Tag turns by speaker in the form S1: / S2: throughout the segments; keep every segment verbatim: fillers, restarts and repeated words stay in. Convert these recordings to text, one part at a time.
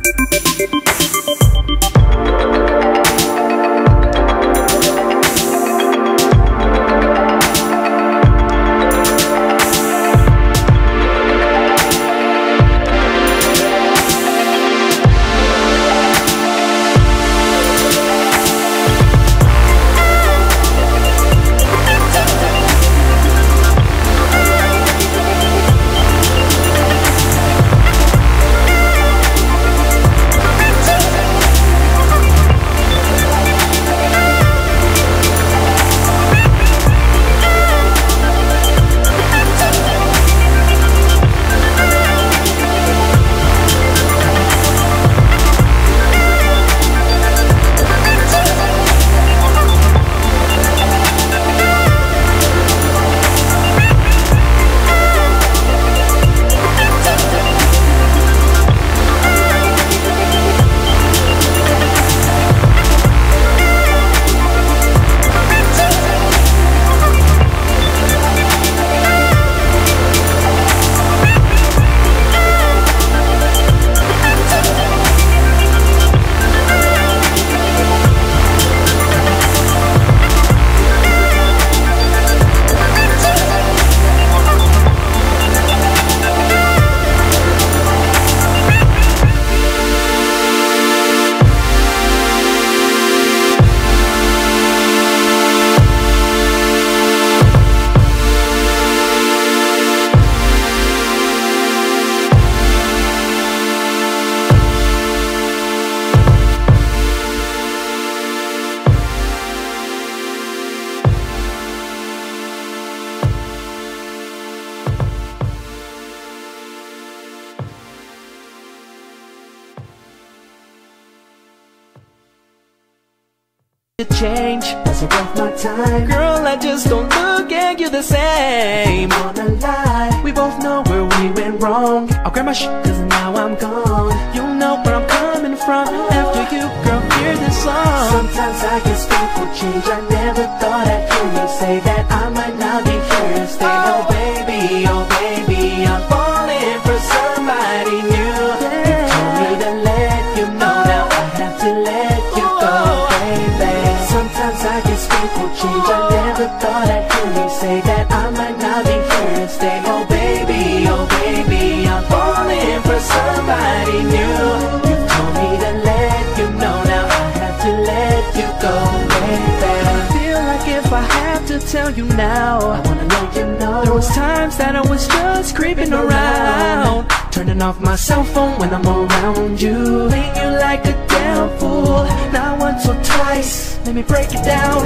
S1: Change, is it worth my time? Girl, I just don't look at you the same. Wanna lie, we both know where we went wrong. I'll grab my shit cause now I'm gone. You'll know where I'm coming from after you, girl, hear this song. Sometimes I guess people change. I never thought I'd hear you say that I might not be here to stay. Oh baby, oh baby, I'm falling for somebody new. You told me to let you know, now I have to let you go, baby. Sometimes I guess people change. I never thought I'd hear you say that I might not be here to stay. Oh baby, oh baby, I'm falling for somebody new. You told me to let you know, now I have to let you go, baby. I feel like if I have to tell you now, I wanna let you know there was times that I was just creeping around, turning off my cell phone when I'm around you, playing you like a damn fool. Not once or twice, let me break it down.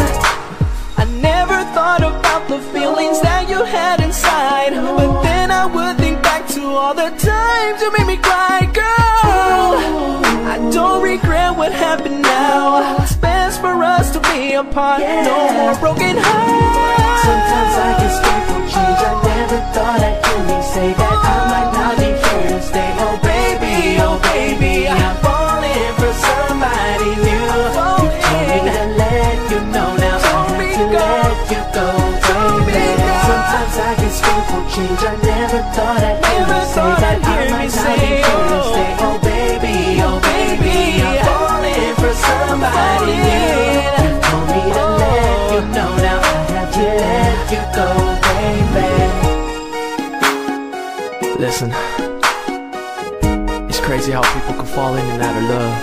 S1: I never thought about the feelings that you had inside, but then I would think back to all the times you made me cry. Girl, I don't regret what happened now. It's best for us to be apart, no more broken hearts. Sometimes I guess people change. I never thought I'd hear me say that I might not be here to stay. Oh baby, oh baby, I'm falling for somebody new. You told me to let you know, now I have to let you go, baby. Sometimes I guess people change. I never thought I'd hear me say that I might not be here to stay. Oh baby, oh baby, I'm falling for somebody new. You told me to let you know, now I have to let you go, baby. Listen, it's crazy how people can fall in and out of love.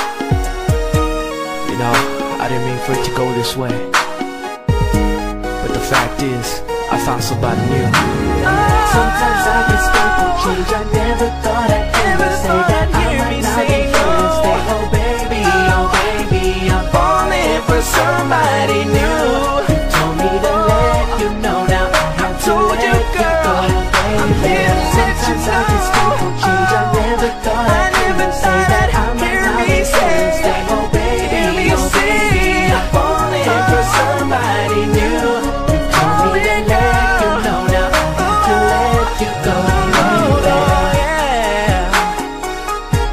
S1: You know, I didn't mean for it to go this way, but the fact is, I found somebody new. Sometimes I guess people change. I never thought I'd ever say that I might not be here to stay. Oh baby, oh baby, I'm falling for somebody new. You told me to let you know, now I have to let you go, baby. Sometimes I guess people change. I never thought I'd ever say that I might not be here to stay. Oh baby, oh baby, I'm falling for somebody new. You told me to let you know, now I have to let you go, baby.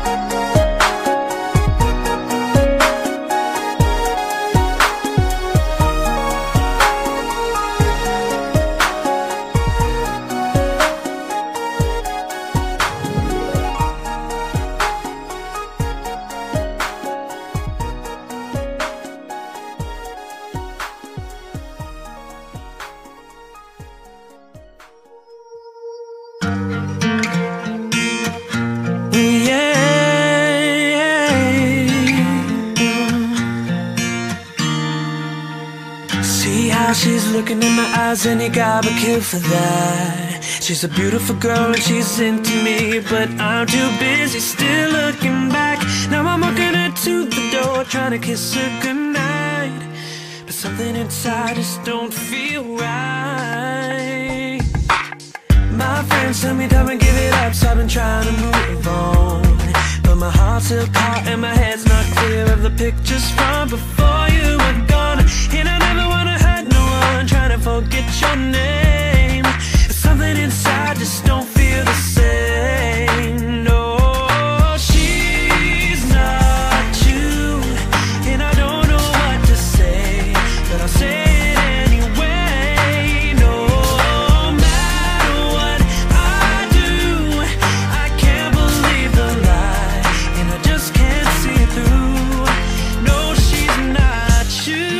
S1: She's looking in my eyes and you got me killed for that. She's a beautiful girl and she's into me, but I'm too busy still looking back. Now I'm walking her to the door, trying to kiss her goodnight, but something inside just don't feel right. My friends tell me don't give it up, so I've been trying to move on, but my heart's still caught and my head's not clear of the pictures from before you were gone. And I never wanna hurt no one, trying to forget your name, but something inside just don't feel the same. No, she's not you, and I don't know what to say, but I'll say it anyway. No matter what I do, I can't believe the lie, and I just can't see through. No, she's not you.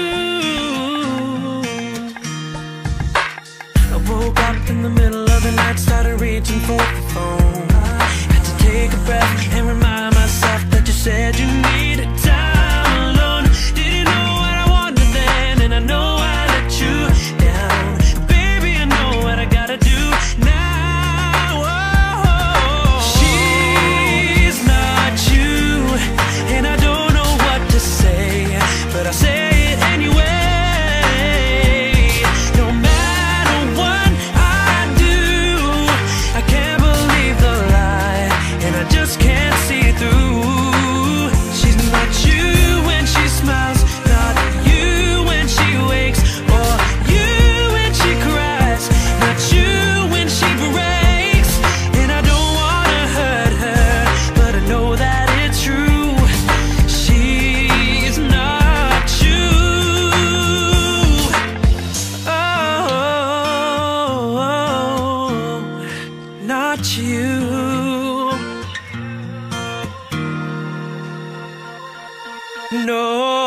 S1: I woke up in the middle of the night, started reaching for the phone. Had to take a breath and remind myself that you said you needed time alone. Didn't know what I wanted then, and I know I let you down. Baby, I know what I gotta do now. Oh, she's not you, and I don't know what to say, but I'll say it anyway. No matter what I do, I can't believe the lie, and I just can't see through. She's not you when she smiles, not you when she wakes, or you when she cries, not you when she breaks. And I don't wanna hurt her, but I know that it's true. She's not you. Oh, not you. No.